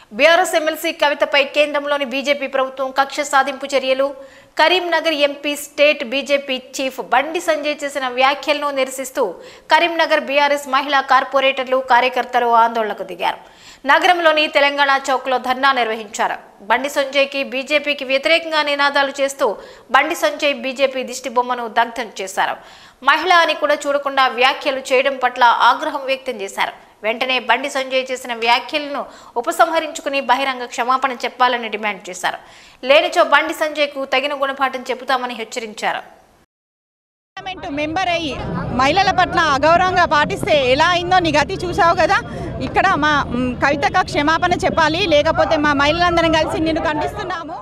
BRS MLC కవితపై కేంద్రంలోని BJP ప్రభుత్వం కక్ష సాధింపు చర్యలు. Karimnagar MP state BJP chief Bandi Sanjay చేసిన వ్యాఖ్యలను నిరసిస్తూ కరీంనగర్ బీఆర్ఎస్ మహిళా కార్పొరేటర్లు కార్యకర్తలు ఆందోళనకు దిగారు. నగరంలోని తెలంగాణ చౌక్లో ధర్నా నిర్వహించారు. బండి సంజయ్కి బీజేపీకి వ్యతిరేకంగా నినాదాలు చేస్తూ బండి సంజయ్ బీజేపీ దిష్టిబొమ్మను దగ్ధం చేశారు. మహిళ అని కూడా చూడకుండా వ్యాఖ్యలు చేయడం పట్ల ఆగ్రహం వ్యక్తం చేశారు. వెంటనే బండి సంజయ్ చేసిన వ్యాఖ్యలను ఉపసంహరించుకుని బహిరంగ క్షమాపణ చెప్పాలని డిమాండ్ చేశారు. లేనిచో బండి సంజయ్కు తగిన గుణపాఠం చెబుతామని హెచ్చరించారు. పార్లమెంటు మెంబర్ అయ్యి మహిళల పట్ల అగౌరవంగా పాటిస్తే ఎలా అయిందో నీ గతి చూసావు కదా. ఇక్కడ మా కవితకు క్షమాపణ చెప్పాలి, లేకపోతే మా మహిళలందరం కలిసి నిన్ను ఖండిస్తున్నాము.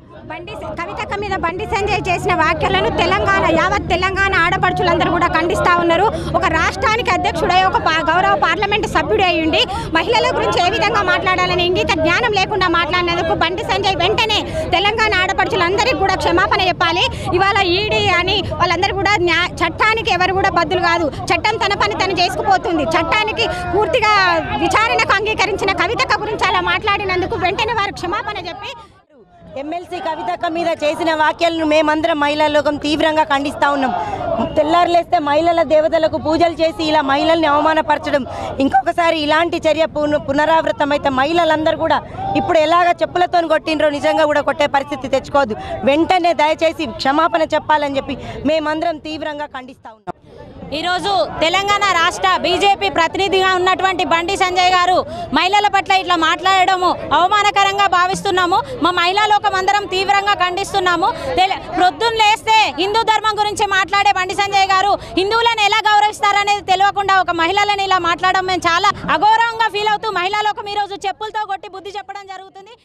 కవితక్క మీద బండి సంజయ్ చేసిన వ్యాఖ్యలను యావత్ తెలంగాణ ఆడపడుచులందరూ కూడా ఖండిస్తూ ఉన్నారు. ఒక రాష్ట్రానికి అధ్యక్షుడై ఒక గౌరవ పార్లమెంటు సభ్యుడు అయ్యుండి మహిళల గురించి ఏ విధంగా మాట్లాడాలని ఇంగిత జ్ఞానం లేకుండా మాట్లాడినందుకు బండి సంజయ్ వెంటనే తెలంగాణ ఆడపడుచులందరికీ కూడా క్షమాపణ చెప్పాలి. ఇవాళ ఈడీ అని వాళ్ళందరూ కూడా చట్టానికి ఎవరు కూడా బద్దులు కాదు. చట్టం తన పని తను చేసుకుపోతుంది. చట్టానికి పూర్తిగా విచారణకు అంగీకరించిన కవితక్క గురించి అలా మాట్లాడినందుకు వెంటనే వారు క్షమాపణ చెప్పి ఎమ్మెల్సీ కవితక్క మీద చేసిన వ్యాఖ్యలను మేమందరం మహిళా లోకం తీవ్రంగా ఖండిస్తూ ఉన్నాం. తెల్లారులేస్తే మహిళల దేవతలకు పూజలు చేసి ఇలా మహిళల్ని అవమానపరచడం ఇంకొకసారి ఇలాంటి చర్య పునరావృతం అయితే మహిళలందరూ కూడా ఇప్పుడు ఎలాగ చెప్పులతో కొట్టినరో నిజంగా కూడా కొట్టే పరిస్థితి తెచ్చుకోవద్దు. వెంటనే దయచేసి క్షమాపణ చెప్పాలని చెప్పి మేమందరం తీవ్రంగా ఖండిస్తూ ఉన్నాం. ఈరోజు తెలంగాణ రాష్ట్ర బీజేపీ ప్రతినిధిగా ఉన్నటువంటి బండి సంజయ్ గారు మహిళల పట్ల ఇట్లా మాట్లాడడము అవమానకరంగా భావిస్తున్నాము. మా మహిళా లోకం అందరం తీవ్రంగా ఖండిస్తున్నాము. ప్రొద్దున లేస్తే హిందూ ధర్మం గురించి మాట్లాడే బండి సంజయ్ గారు హిందువులను ఎలా గౌరవిస్తారనేది తెలియకుండా ఒక మహిళలను ఇలా మాట్లాడడం మేము చాలా అగౌరవంగా ఫీల్ అవుతూ మహిళా లోకం ఈరోజు చెప్పులతో కొట్టి బుద్ధి చెప్పడం జరుగుతుంది.